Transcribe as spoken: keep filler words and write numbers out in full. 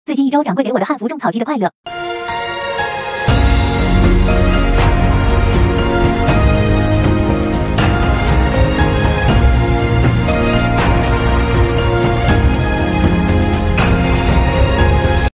最近一周，掌柜给我的汉服种草机的快乐。